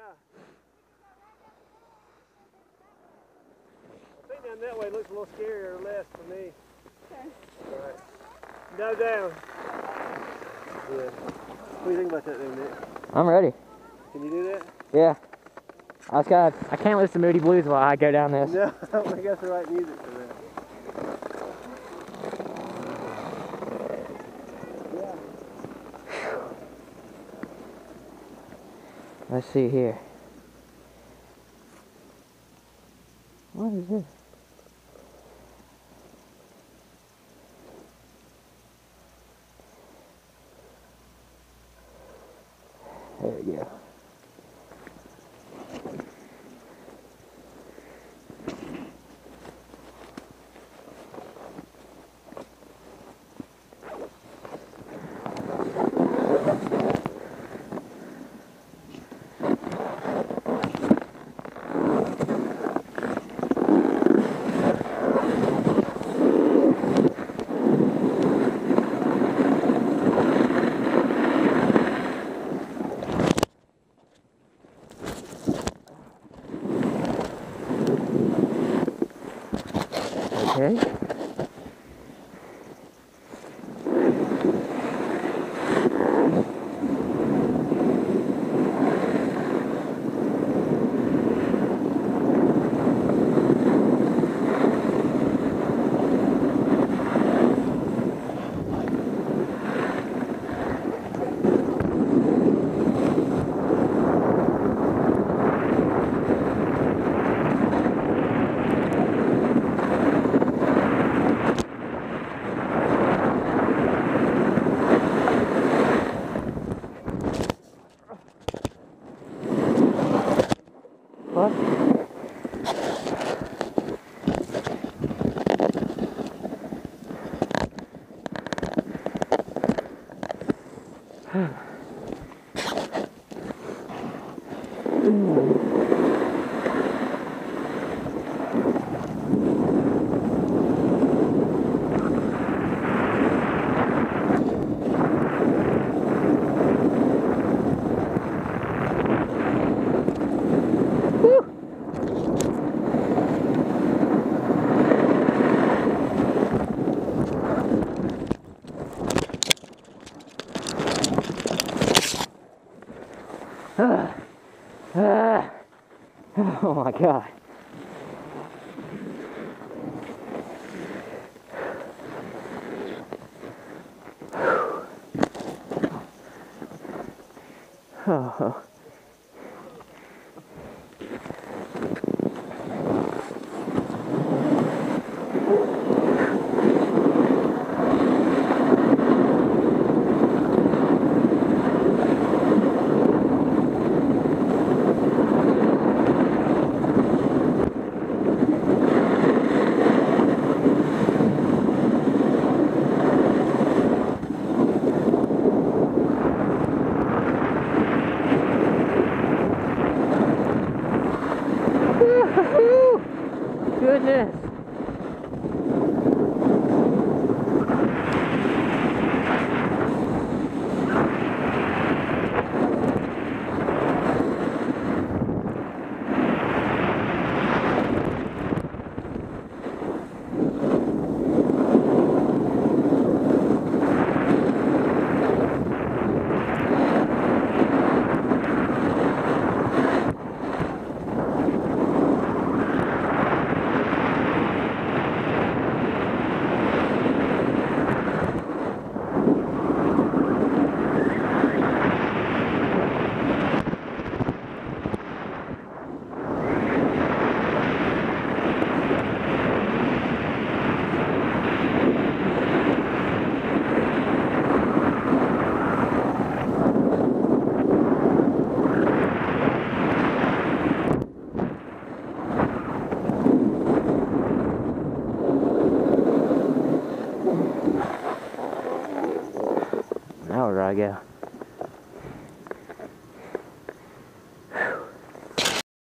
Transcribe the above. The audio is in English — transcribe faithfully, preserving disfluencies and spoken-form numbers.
I think down that way looks a little scarier or less for me. Okay. All right. No down. Yeah. What do you think about that then, Nick? I'm ready. Can you do that? Yeah. I was kind of, I can't listen to Moody Blues while I go down this. No, I don't think that's the right music for that. Let's see here. What is this? There we go. Okay. What? Ah, ah, oh my God. Oh. Goodness. Now where do I go?